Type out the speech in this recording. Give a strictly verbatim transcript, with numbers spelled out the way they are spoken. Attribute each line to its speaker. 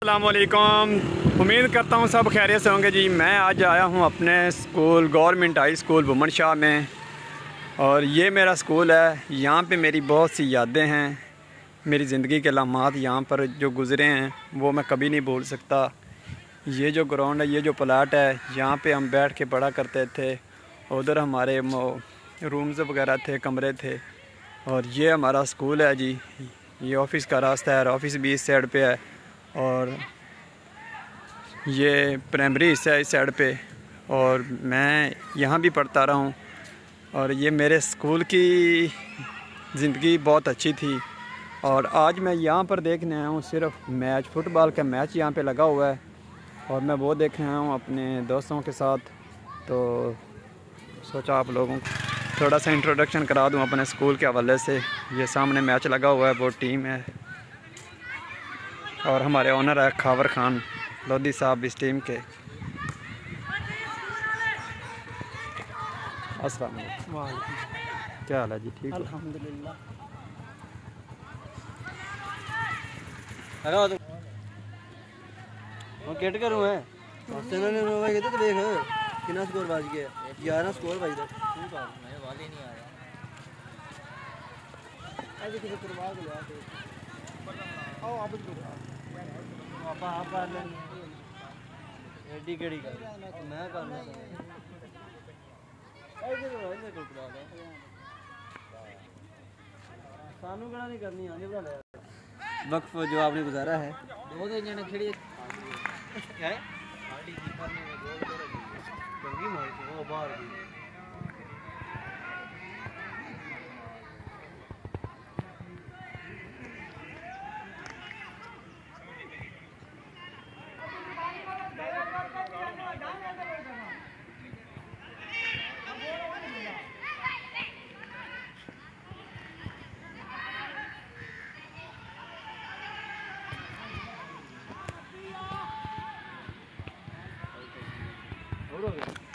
Speaker 1: अस्सलामुअलैकुम। उम्मीद करता हूँ सब खैरियत से होंगे जी। मैं आज आया हूँ अपने school government high school Buman Shah में, और ये मेरा स्कूल है। यहाँ पे मेरी बहुत सी यादें हैं, मेरी ज़िंदगी के लम्हात यहाँ पर जो गुज़रे हैं वो मैं कभी नहीं भूल सकता। ये जो ग्राउंड है, ये जो प्लाट है, यहाँ पे हम बैठ के पढ़ा करते थे। उधर हमारे रूम्स वगैरह थे, कमरे थे, और ये हमारा स्कूल है जी। ये ऑफ़िस का रास्ता है, ऑफ़िस भी इस साइड पे है, और ये प्राइमरी हिस्सा है इस साइड पे, और मैं यहाँ भी पढ़ता रहा हूँ। और ये मेरे स्कूल की ज़िंदगी बहुत अच्छी थी। और आज मैं यहाँ पर देखने आया हूँ, सिर्फ मैच, फ़ुटबॉल का मैच यहाँ पे लगा हुआ है, और मैं वो देखने आया हूँ अपने दोस्तों के साथ। तो सोचा आप लोगों को थोड़ा सा इंट्रोडक्शन करा दूँ अपने स्कूल के हवाले से। ये सामने मैच लगा हुआ है, वो टीम है, और हमारे ओनर है खावर खान लोधी साहब इस टीम के। अस्सलाम वालेकुम, क्या हाल है जी? ठीक है
Speaker 2: अल्हम्दुलिल्लाह।
Speaker 3: हम किट करूँ है चैनल ने रोवा कहते तो देख कितना स्कोर बाज गया, ग्यारह स्कोर बाज दे मैं वाले नहीं आ रहा।
Speaker 2: अभी किसी करवा के लिया थे। आओ आप इसको
Speaker 3: पापा आप कर लेंगे एडी केड़ी कर मैं करना है ऐसे तो है मेरे को करा दे सानू कड़ा नहीं करनी आने बना ले वक्त जो आपने गुजारा है दो दिन जने खेड़ी क्या है हार्डी कीपर ने गोल कर दी चंगी मारी थी वो बाहर की। हो गया।